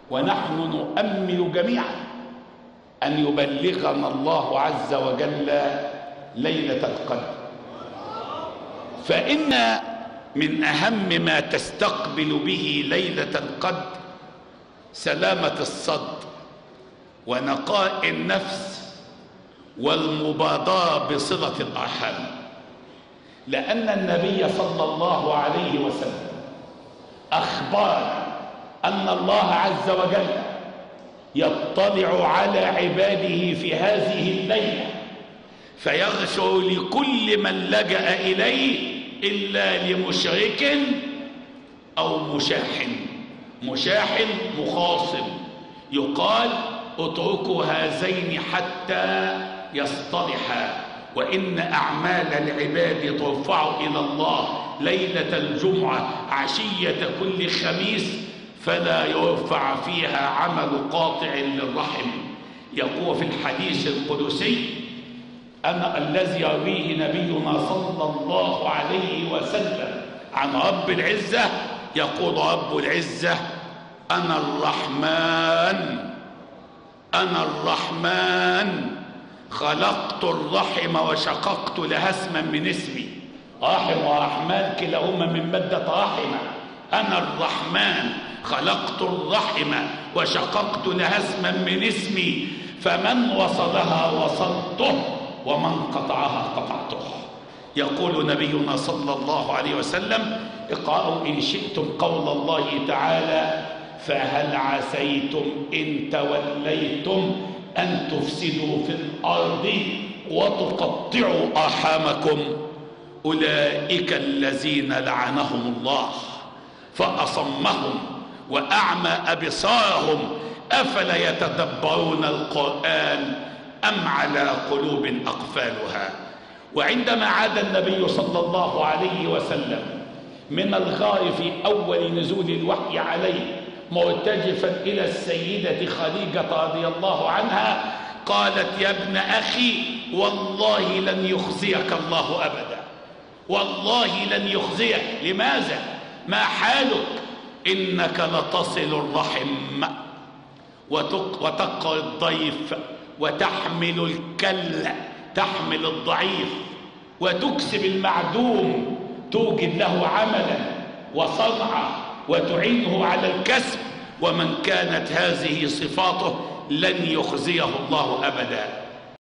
ونحن نؤمل جميعا أن يبلغنا الله عز وجل ليلة القدر. فإن من أهم ما تستقبل به ليلة القدر سلامة الصدر ونقاء النفس والمبادرة بصلة الأرحام، لأن النبي صلى الله عليه وسلم أخبر أن الله عز وجل يطلع على عباده في هذه الليلة فيغفر لكل من لجأ إليه إلا لمشرك أو مشاحن مخاصم، يقال اتركوا هذين حتى يصطلحا. وإن أعمال العباد ترفع إلى الله ليلة الجمعة عشية كل خميس فلا يرفع فيها عمل قاطع للرحم. يقول في الحديث القدسي أنا الذي يرويه نبينا صلى الله عليه وسلم عن رب العزة، يقول رب العزة أنا الرحمن خلقت الرحم وشققت لها اسما من اسمي. رحم ورحمن كلاهما من مادة رحمة. أنا الرحمن خلقت الرحم وشققت لها اسما من اسمي، فمن وصلها وصلته ومن قطعها قطعته. يقول نبينا صلى الله عليه وسلم اقرأوا إن شئتم قول الله تعالى فهل عسيتم إن توليتم أن تفسدوا في الأرض وتقطعوا أرحامكم أولئك الذين لعنهم الله فأصمهم وأعمى أبصارهم أفلا يتدبرون القرآن أم على قلوب أقفالها. وعندما عاد النبي صلى الله عليه وسلم من الغار في أول نزول الوحي عليه مرتجفا إلى السيدة خديجة رضي الله عنها قالت يا ابن أخي والله لن يخزيك الله أبدا، والله لن يخزيك. لماذا؟ ما حالك؟ إنك لتصل الرحم وتقر الضيف وتحمل الكل، تحمل الضعيف وتكسب المعدوم، توجد له عملا وصنعة وتعينه على الكسب. ومن كانت هذه صفاته لن يخزيه الله أبدا.